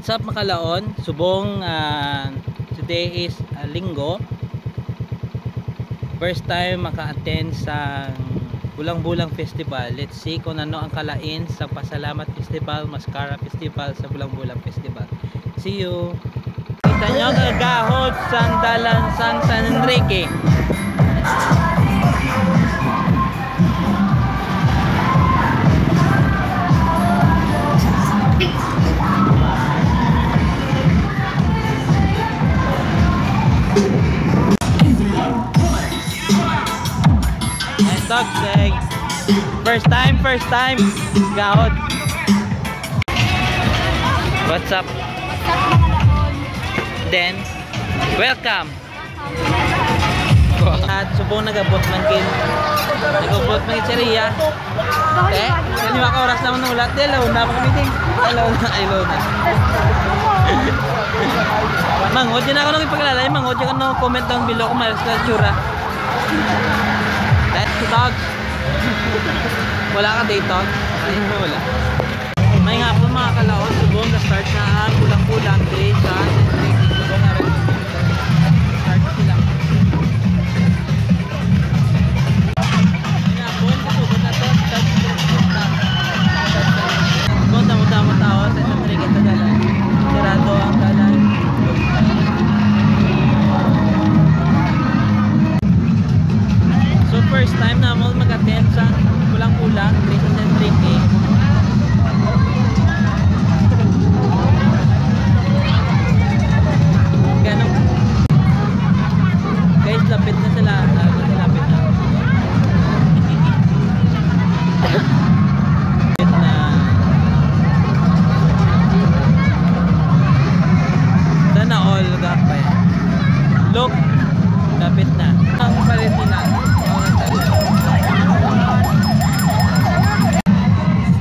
What's up Makalaon? Subong today is Linggo. First time maka-attend sa Bulang-Bulang Festival. Let's see kung ano ang kalain sa Pasalamat Festival, Mascara Festival sa Bulang-Bulang Festival. See you! Kita nyo kagahod sa dalan sang San Enrique. Toxic. First time gahod. What's up? Then welcome. At subong nagabot man kin. Nagabot man si Ria. Kani maka oras naman ng ulat dela na pa meeting. Hello na. Mangod din ako nang ipaglalay, mangod din ako comment down below kung may tsura. Dogs. Wala ka date on? Wala. May nga po mga Kalaon, subong na start na ang Bulang-Bulang day sa subong na rin. Start sila. May nga po, subong na to. Subong na mo tao sa isang trigit na dalan. Sirado ang dalan. So first time na mo mag-attend sa Bulang-Bulang sa San Enrique. Ganun. Guys, lapit na sila. Lapit na. Sana all gapay. Look, lapit na. Ang palit nila.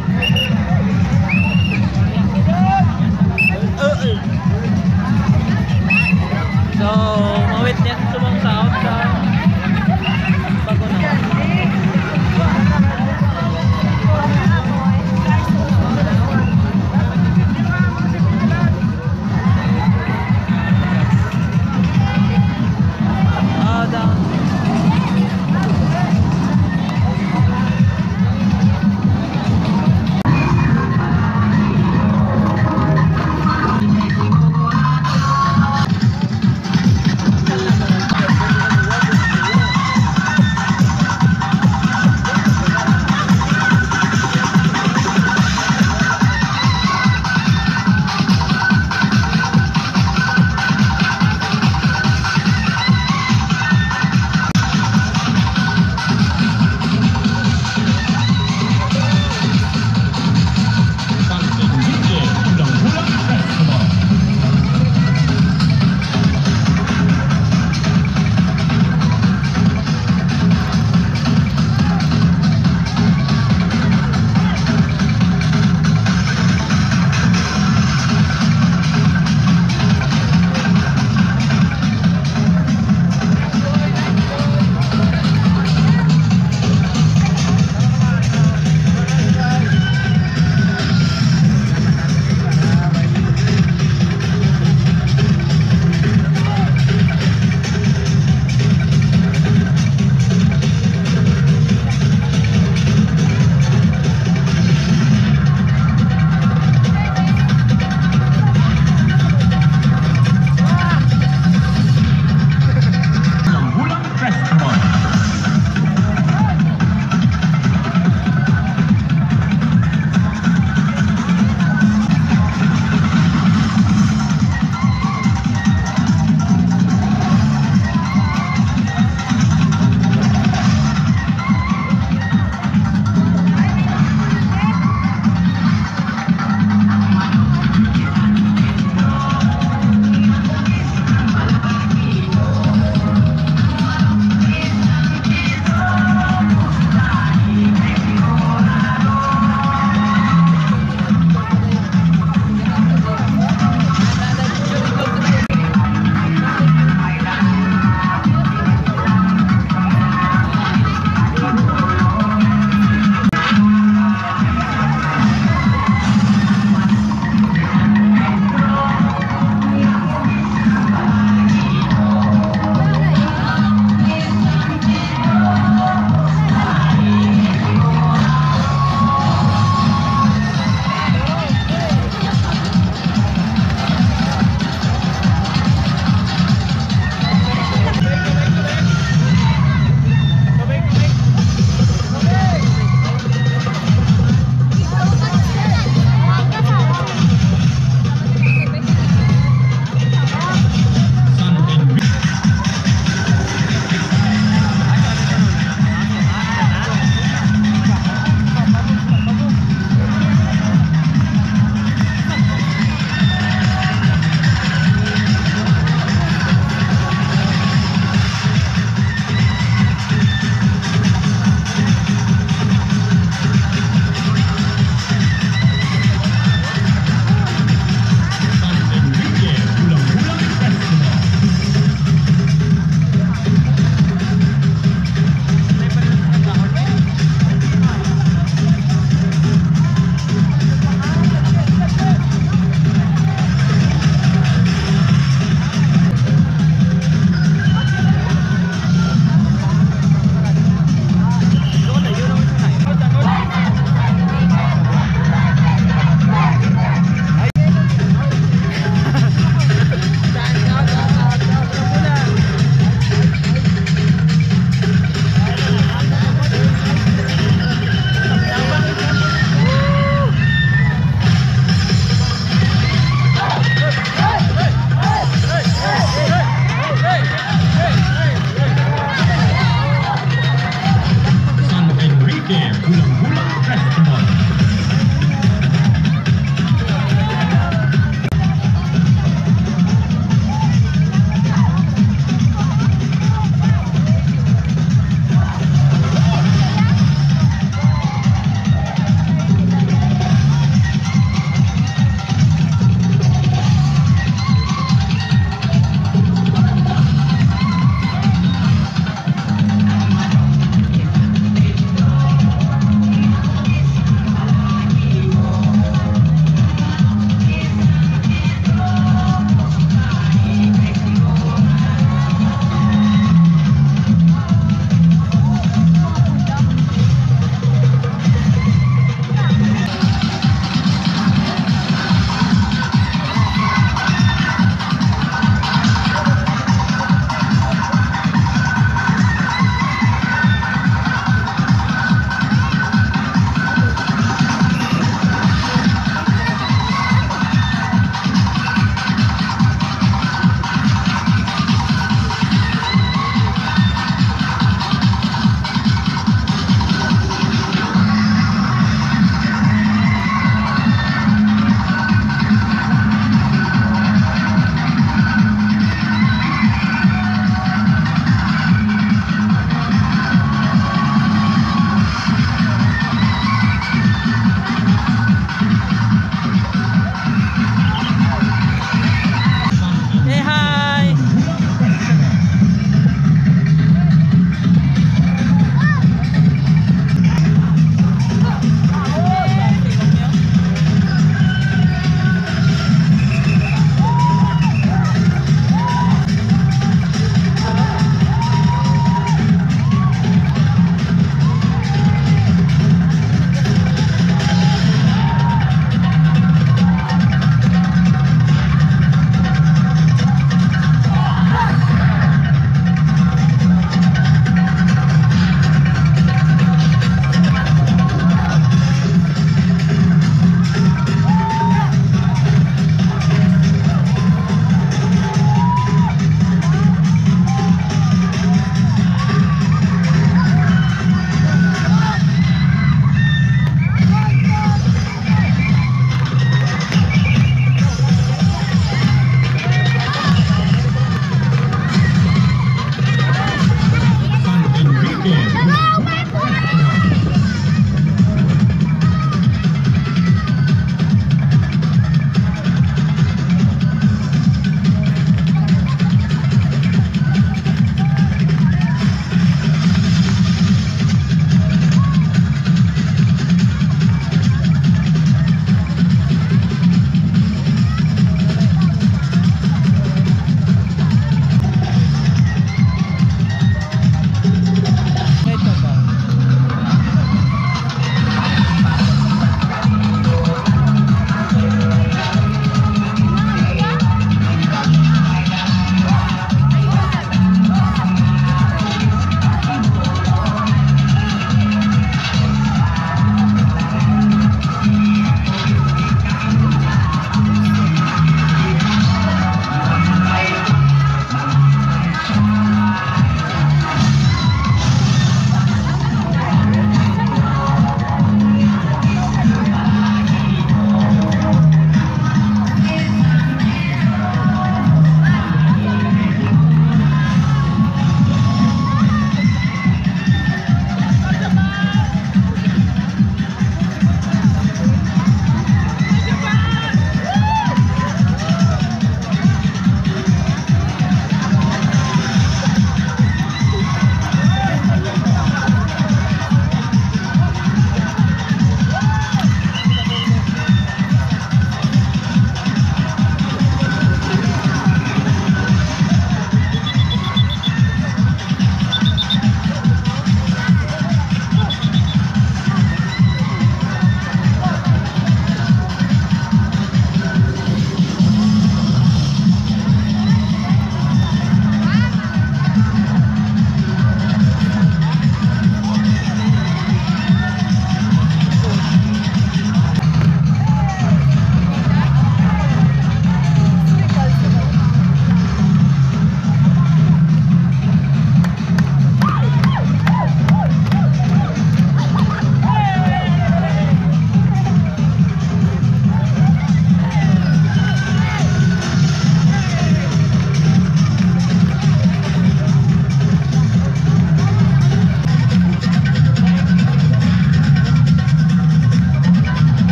Duque Bulang Bulang Festival.